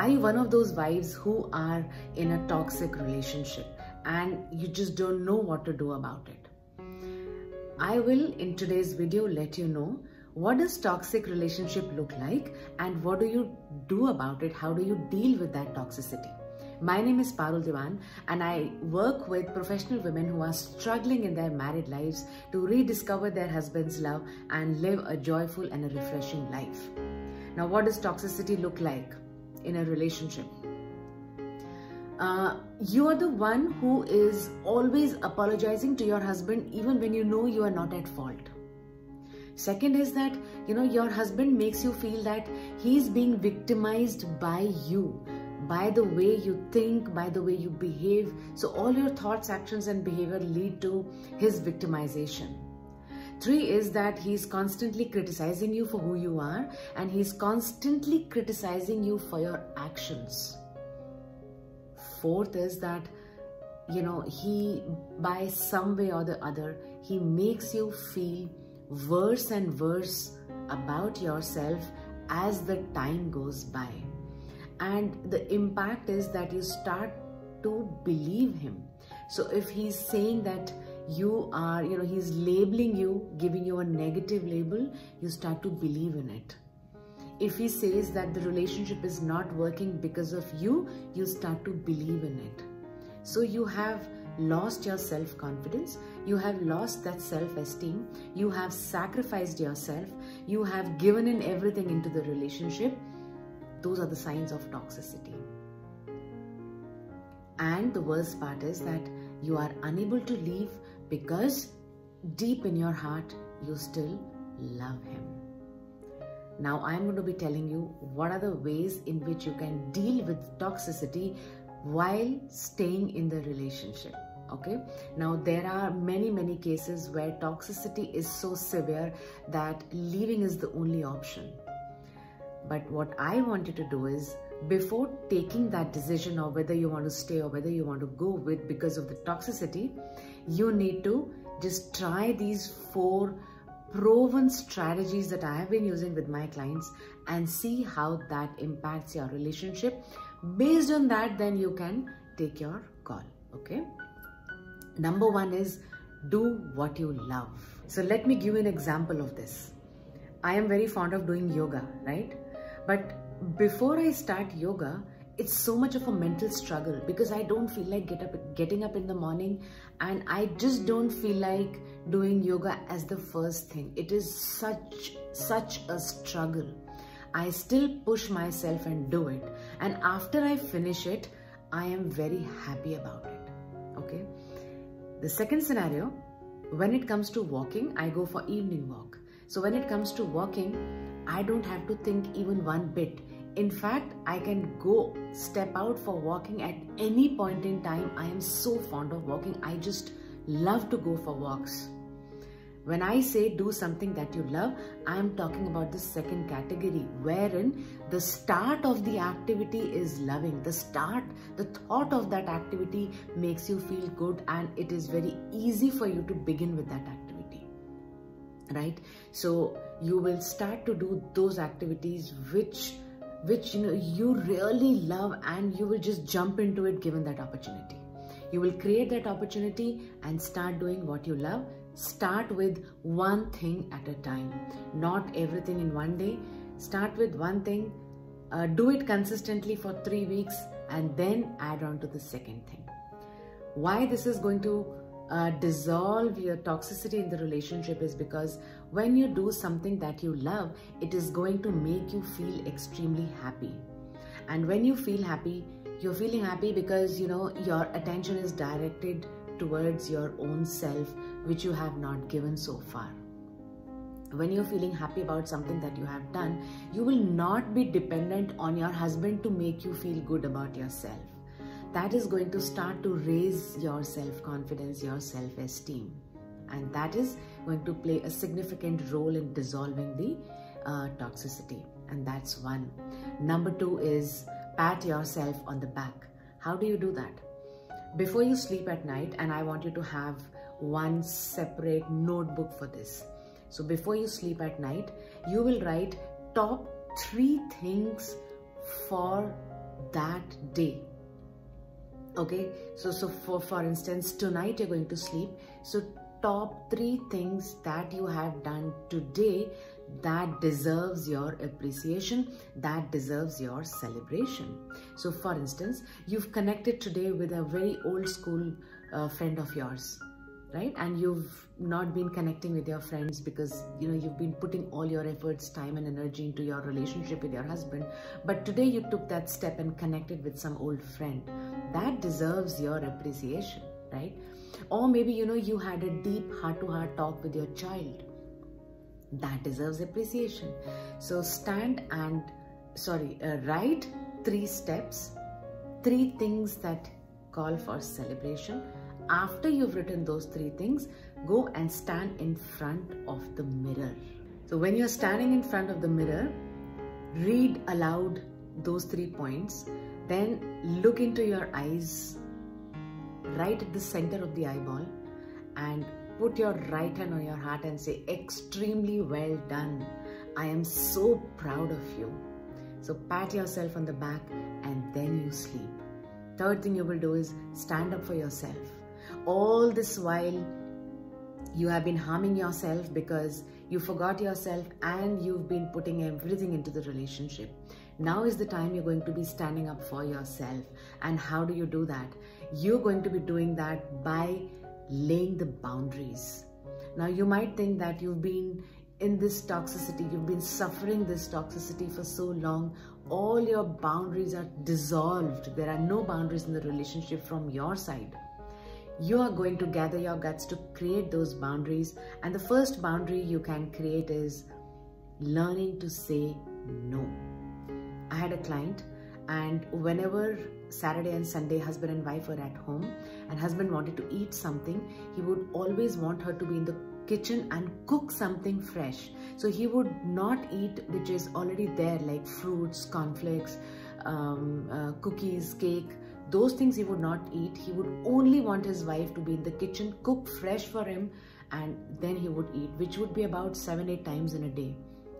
Are you one of those wives who are in a toxic relationship and you just don't know what to do about it? I will, in today's video, let you know what does toxic relationship look like and what do you do about it? How do you deal with that toxicity? My name is Parul Diwan and I work with professional women who are struggling in their married lives to rediscover their husband's love and live a joyful and a refreshing life. Now, what does toxicity look like in a relationship? You are the one who is always apologizing to your husband even when you know you are not at fault. Second is that, your husband makes you feel that he's being victimized by you, by the way you think, by the way you behave. So all your thoughts, actions and behavior lead to his victimization. 3 is that he's constantly criticizing you for who you are and he's constantly criticizing you for your actions. 4th is that, he, by some way or the other, he makes you feel worse and worse about yourself as the time goes by. And the impact is that you start to believe him. So if he's saying that you are, he's labeling you, giving you a negative label, you start to believe in it. If he says that the relationship is not working because of you, you start to believe in it. So you have lost your self-confidence, you have lost that self-esteem, you have sacrificed yourself, you have given in everything into the relationship. Those are the signs of toxicity. And the worst part is that you are unable to leave because deep in your heart, you still love him. Now, I'm going to be telling you what are the ways in which you can deal with toxicity while staying in the relationship. Okay. Now, there are many cases where toxicity is so severe that leaving is the only option. But what I want you to do is, before taking that decision of whether you want to stay or whether you want to go with because of the toxicity, you need to just try these 4 proven strategies that I have been using with my clients and see how that impacts your relationship. Based on that, then you can take your call. Okay. Number 1 is do what you love. So let me give you an example of this. I am very fond of doing yoga, right? But before I start yoga, it's so much of a mental struggle because I don't feel like getting up in the morning, and I just don't feel like doing yoga as the first thing. It is such a struggle. I still push myself and do it. And after I finish it, I am very happy about it. Okay. The second scenario, when it comes to walking, I go for evening walk. So when it comes to walking, I don't have to think even one bit. In fact, I can go step out for walking at any point in time. I am so fond of walking. I just love to go for walks. When I say do something that you love, I am talking about the second category, wherein the start of the activity is loving. The thought of that activity makes you feel good and it is very easy for you to begin with that activity. Right? So you will start to do those activities which you really love, and you will just jump into it given that opportunity. You will create that opportunity and start doing what you love. Start with one thing at a time, not everything in one day. Start with one thing, do it consistently for 3 weeks and then add on to the second thing. Why this is going to dissolve your toxicity in the relationship is because when you do something that you love, it is going to make you feel extremely happy. And when you feel happy, you're feeling happy because your attention is directed towards your own self, which you have not given so far. When you're feeling happy about something that you have done, you will not be dependent on your husband to make you feel good about yourself. That is going to start to raise your self-confidence, your self-esteem. And that is going to play a significant role in dissolving the toxicity. And that's 1. Number 2 is pat yourself on the back. How do you do that? Before you sleep at night, and I want you to have one separate notebook for this. So before you sleep at night, you will write top 3 things for that day. Okay, so for instance, tonight you're going to sleep. So top 3 things that you have done today that deserves your appreciation, that deserves your celebration. So for instance, you've connected today with a very old school friend of yours, right? And you've not been connecting with your friends because you've been putting all your efforts, time and energy into your relationship with your husband, but today you took that step and connected with some old friend. That deserves your appreciation, right? Or maybe you had a deep heart-to-heart talk with your child. That deserves appreciation. So stand and write 3 steps, 3 things that call for celebration. After you've written those 3 things, go and stand in front of the mirror. So when you're standing in front of the mirror, read aloud those 3 points, then look into your eyes, right at the center of the eyeball, and put your right hand on your heart and say, extremely well done. I am so proud of you. So pat yourself on the back and then you sleep. Third thing you will do is stand up for yourself. All this while you have been harming yourself because you forgot yourself and you've been putting everything into the relationship. Now is the time you're going to be standing up for yourself. And how do you do that? You're going to be doing that by laying the boundaries. Now you might think that you've been in this toxicity, you've been suffering this toxicity for so long, all your boundaries are dissolved. There are no boundaries in the relationship from your side. You are going to gather your guts to create those boundaries, and the first boundary you can create is learning to say no. I had a client, and whenever Saturday and Sunday husband and wife were at home and husband wanted to eat something, he would always want her to be in the kitchen and cook something fresh. So he would not eat which is already there, like fruits, cornflakes, cookies, cake. Those things he would not eat. He would only want his wife to be in the kitchen, cook fresh for him, and then he would eat, which would be about 7-8 times in a day.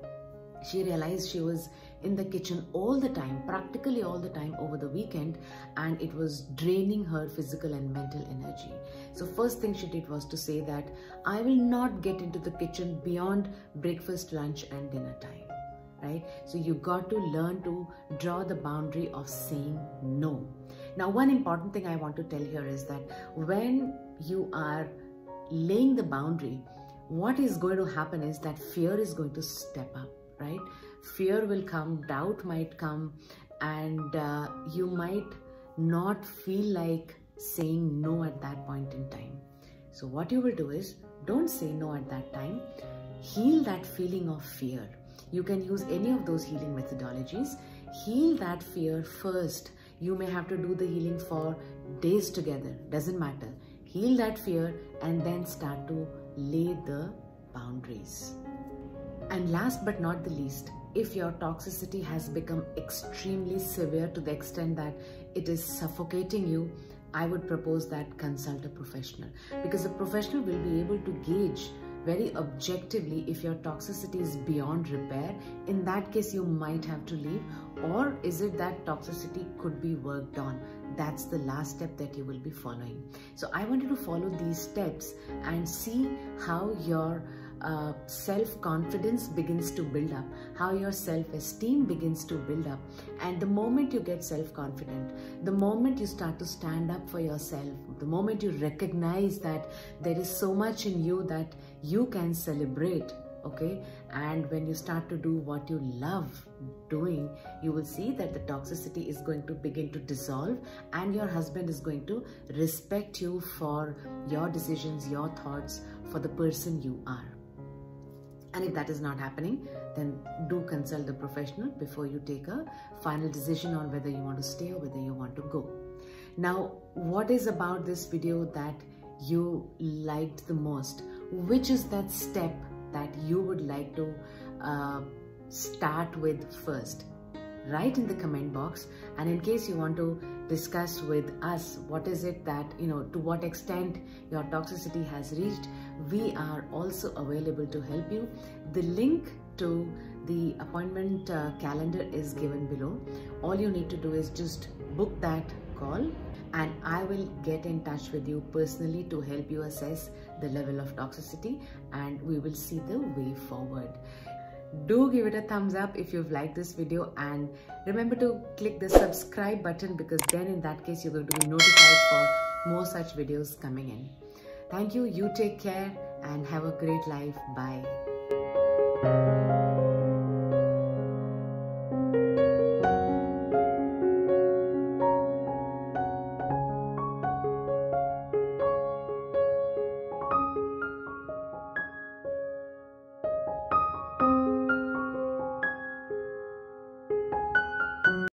She realized she was in the kitchen all the time, practically all the time over the weekend, and it was draining her physical and mental energy. So first thing she did was to say that I will not get into the kitchen beyond breakfast, lunch and dinner time, right? So you got to learn to draw the boundary of saying no. Now, one important thing I want to tell here is that when you are laying the boundary, what is going to happen is that fear is going to step up, right? Fear will come, doubt might come, and you might not feel like saying no at that point in time. So what you will do is, don't say no at that time. Heal that feeling of fear. You can use any of those healing methodologies. Heal that fear first. You may have to do the healing for days together, doesn't matter. Heal that fear and then start to lay the boundaries. And last but not the least, if your toxicity has become extremely severe to the extent that it is suffocating you, I would propose that consult a professional, because a professional will be able to gauge very objectively if your toxicity is beyond repair. In that case, you might have to leave, or is it that toxicity could be worked on? That's the last step that you will be following. So I want you to follow these steps and see how your self-confidence begins to build up, how your self-esteem begins to build up. And the moment you get self-confident, the moment you start to stand up for yourself, the moment you recognize that there is so much in you that you can celebrate, okay, and when you start to do what you love doing, you will see that the toxicity is going to begin to dissolve, and your husband is going to respect you for your decisions, your thoughts, for the person you are. And if that is not happening, then do consult the professional before you take a final decision on whether you want to stay or whether you want to go. Now, what is about this video that you liked the most? Which is that step that you would like to start with first? Write in the comment box, and in case you want to discuss with us what is it that, to what extent your toxicity has reached, we are also available to help you. The link to the appointment calendar is given below. All you need to do is just book that call, and I will get in touch with you personally to help you assess the level of toxicity, and we will see the way forward. Do give it a thumbs up if you've liked this video, and remember to click the subscribe button, because then in that case you're going to be notified for more such videos coming in. Thank you. You take care and have a great life. Bye.